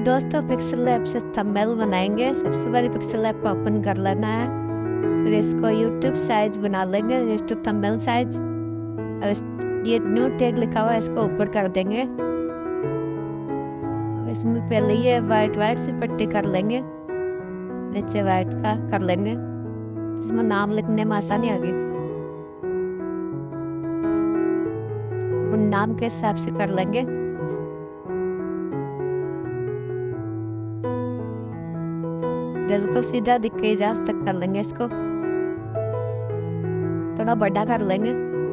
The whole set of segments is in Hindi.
दोस्तों पिक्सल लैब से थंबनेल बनाएंगे। सबसे पहले पिक्सल लैब को ओपन कर लेना है, फिर इसको यूट्यूब साइज बना लेंगे, यूट्यूब थंबनेल साइज। अब ये न्यू टैग लिखा हुआ है, इसको ऊपर कर देंगे। अब इसमें पहले ये वाइट से पट्टी कर लेंगे, नीचे वाइट का कर लेंगे, इसमें नाम लिखने में आसानी होगी। नाम के हिसाब से कर लेंगे। बिल्कुल सीधा दिखे इजाज तक कर लेंगे, इसको थोड़ा बड़ा कर लेंगे।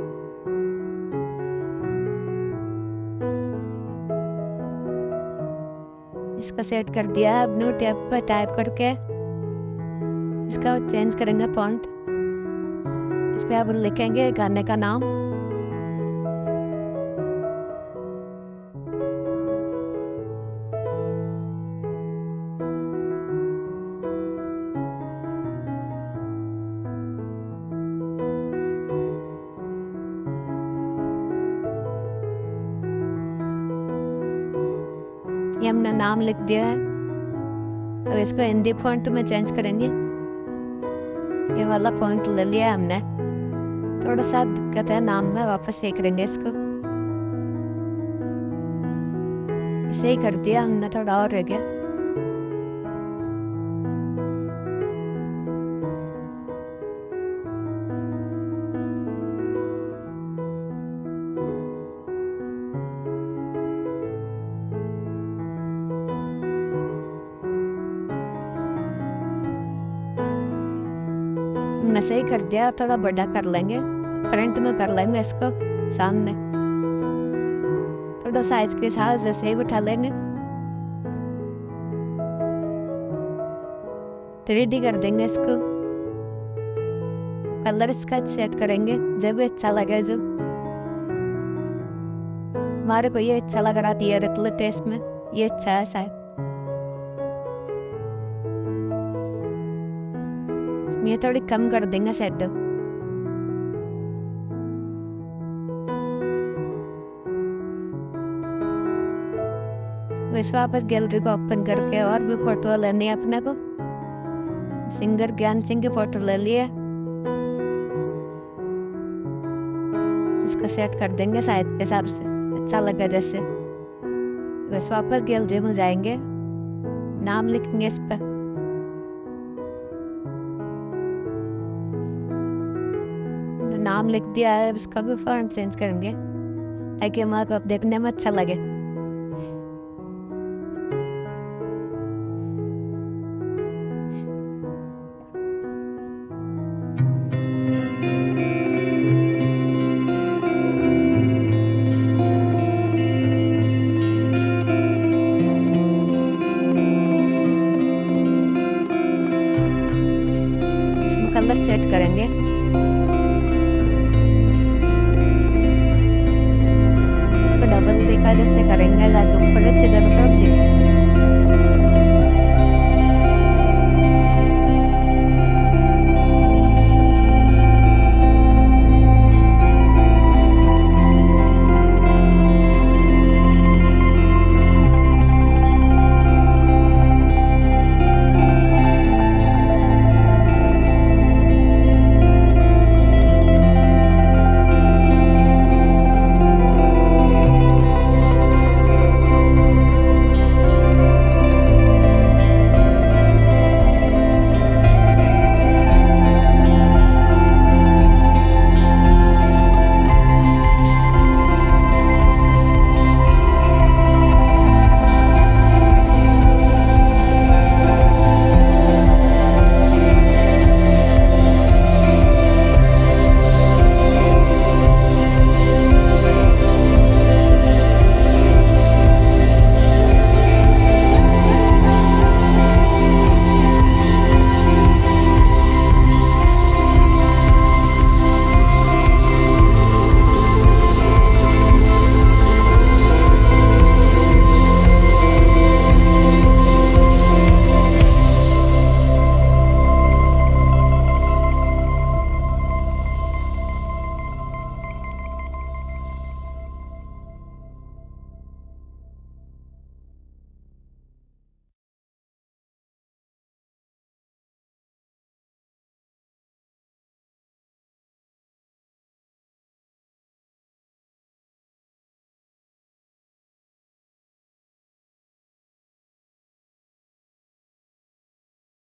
इसका सेट कर दिया। अब न्यू टैब पर टाइप करके इसका चेंज करेंगे फॉन्ट। इस पे अब लिखेंगे गाने का नाम। ये हमने नाम लिख दिया है। अब इसको हिंदी फॉन्ट में चेंज करेंगे। ये वाला फॉन्ट ले लिया है हमने। थोड़ा सा दिक्कत है नाम में, वापस सही करेंगे इसको। सही कर दिया हमने, थोड़ा और रह गया। हमने सही कर दिया। थोड़ा बड़ा कर लेंगे, फ्रंट में कर लेंगे इसको सामने। थोड़ा साइज के हिसाब से सही बिठा लेंगे। 3D कर देंगे इसको। कलर इसका सेट करेंगे जब अच्छा लगे। जो हमारे को ये अच्छा लग रहा था, ये रख लेते इसमें, ये अच्छा है शायद। ये थोड़ी कम कर देंगे सेट। वैसे वापस गैलरी को ओपन करके और भी फोटो लेनी है अपने को। सिंगर ज्ञान सिंह की फोटो ले लिए, इसको सेट कर देंगे साइज के हिसाब से, अच्छा लगा जैसे। वैसे वापस गैलरी में जाएंगे, नाम लिखेंगे इस पर। नाम लिख दिया है, इसका भी फॉन्ट चेंज करेंगे ताकि हमारे को देखने में अच्छा लगे। इसमें कलर सेट करेंगे। डबल देखा जैसे करेंगे, जाके ऊपर से इधर उधर